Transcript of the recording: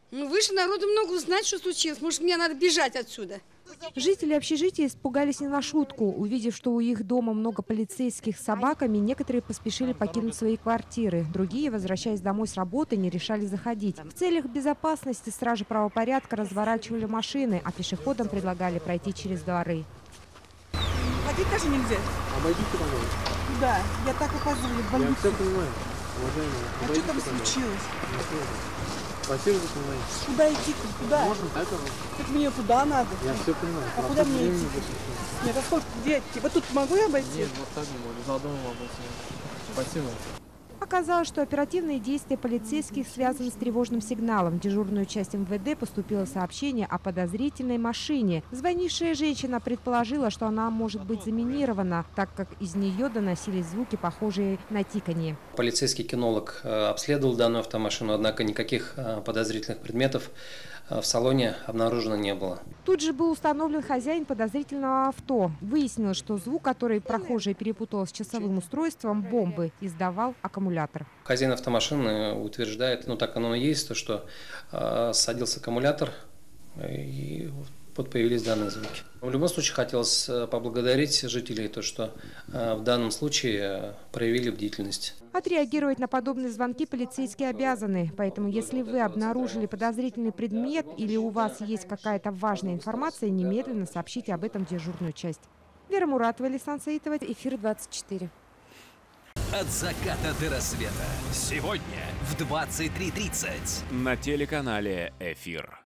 Ну, выше народу много узнать, что случилось. Может, мне надо бежать отсюда. Жители общежития испугались не на шутку. Увидев, что у их дома много полицейских с собаками, некоторые поспешили покинуть свои квартиры. Другие, возвращаясь домой с работы, не решали заходить. В целях безопасности стражи правопорядка разворачивали машины, а пешеходам предлагали пройти через дворы. Ходить даже нельзя. Обойдите, пожалуйста. Да, я так опаздываю в Я больницу. все понимаю, уважаемые. А что Обойдите, там пожалуйста. случилось? Спасибо за понимание. Куда идти-то? Куда? Можно так, Так мне туда надо. я все понимаю. А куда мне идти? Нет, а сколько? Где идти? Вот тут могу я обойти? Нет, вот так не могу. Заодно могу. Спасибо. Оказалось, что оперативные действия полицейских связаны с тревожным сигналом. В дежурную часть МВД поступило сообщение о подозрительной машине. Звонившая женщина предположила, что она может быть заминирована, так как из нее доносились звуки, похожие на тиканье. Полицейский кинолог обследовал данную автомашину, однако никаких подозрительных предметов в салоне обнаружено не было. Тут же был установлен хозяин подозрительного авто. Выяснилось, что звук, который прохожий перепутал с часовым устройством бомбы, издавал аккумулятор. Хозяин автомашины утверждает, ну так оно и есть, то, что садился аккумулятор и вот появились данные звуки. В любом случае хотелось поблагодарить жителей, то, что в данном случае проявили бдительность. Отреагировать на подобные звонки полицейские обязаны. Поэтому, если вы обнаружили подозрительный предмет или у вас есть какая-то важная информация, немедленно сообщите об этом в дежурную часть. Вера Муратова, Александр Саитова, Эфир 24. От заката до рассвета. Сегодня в 23:30. На телеканале «Эфир».